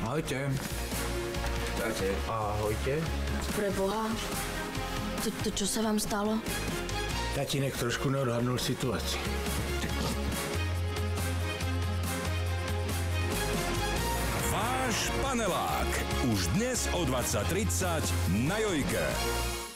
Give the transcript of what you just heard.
Ahojte. Čaute. Ahojte. Pre Boha, to čo sa vám stalo? Tatínek trošku neodhadnul situaci. Váš panelák. Už dnes o 20:30 na Jojke.